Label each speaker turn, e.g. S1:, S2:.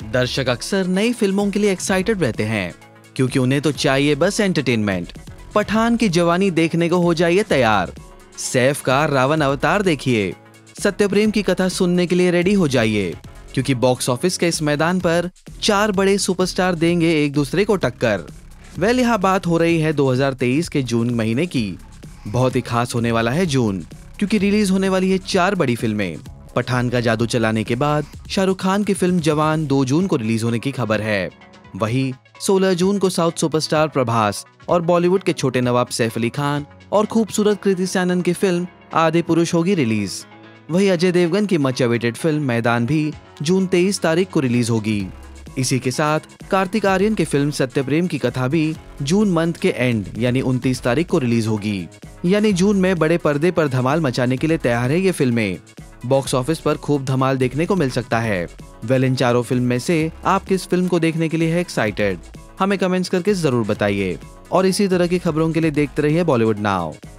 S1: दर्शक अक्सर नई फिल्मों के लिए एक्साइटेड रहते हैं क्योंकि उन्हें तो चाहिए बस एंटरटेनमेंट। पठान की जवानी देखने को हो जाइए तैयार, सैफ का रावण अवतार देखिए, सत्यप्रेम की कथा सुनने के लिए रेडी हो जाइए क्योंकि बॉक्स ऑफिस के इस मैदान पर 4 बड़े सुपरस्टार देंगे एक दूसरे को टक्कर। यहाँ बात हो रही है 2023 के जून महीने की। बहुत ही खास होने वाला है जून, क्योंकि रिलीज होने वाली है 4 बड़ी फिल्में। पठान का जादू चलाने के बाद शाहरुख खान की फिल्म जवान 2 जून को रिलीज होने की खबर है। वहीं 16 जून को साउथ सुपरस्टार प्रभास और बॉलीवुड के छोटे नवाब सैफ अली खान और खूबसूरत कृति सैनन की फिल्म आधे पुरुष होगी रिलीज। वहीं अजय देवगन की मच अवेटेड फिल्म मैदान भी जून 23 तारीख को रिलीज होगी। इसी के साथ कार्तिक आर्यन की फिल्म सत्यप्रेम की कथा भी जून मंथ के एंड यानी 29 तारीख को रिलीज होगी। यानी जून में बड़े पर्दे पर धमाल मचाने के लिए तैयार है ये फिल्में। बॉक्स ऑफिस पर खूब धमाल देखने को मिल सकता है। इन चारों फिल्म में से आप किस फिल्म को देखने के लिए है एक्साइटेड? हमें कमेंट्स करके जरूर बताइए और इसी तरह की खबरों के लिए देखते रहिए बॉलीवुड नाउ।